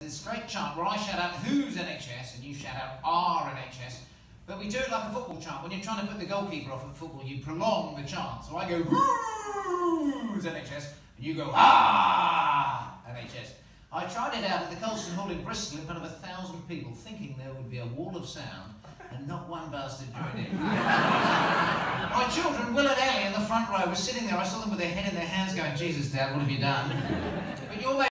this great chant where I shout out who's NHS and you shout out our NHS, but we do it like a football chant. When you're trying to put the goalkeeper off at football, you prolong the chant. So I go who's NHS and you go ah NHS. I tried it out at the Colston Hall in Bristol in front of 1,000 people, thinking there would be a wall of sound, and not one bastard joined in. My children, Will and Ellie, in the front row, were sitting there. I saw them with their head in their hands going, Jesus, Dad, what have you done? But you're